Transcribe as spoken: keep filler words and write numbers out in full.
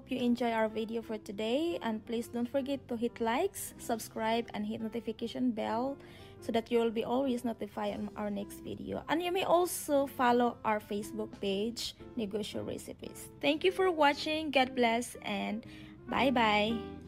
hope you enjoy our video for today, and please don't forget to hit likes, subscribe, and hit notification bell so that you will be always notified on our next video. And you may also follow our Facebook page, Negosyo Recipes. Thank you for watching. God bless and bye bye.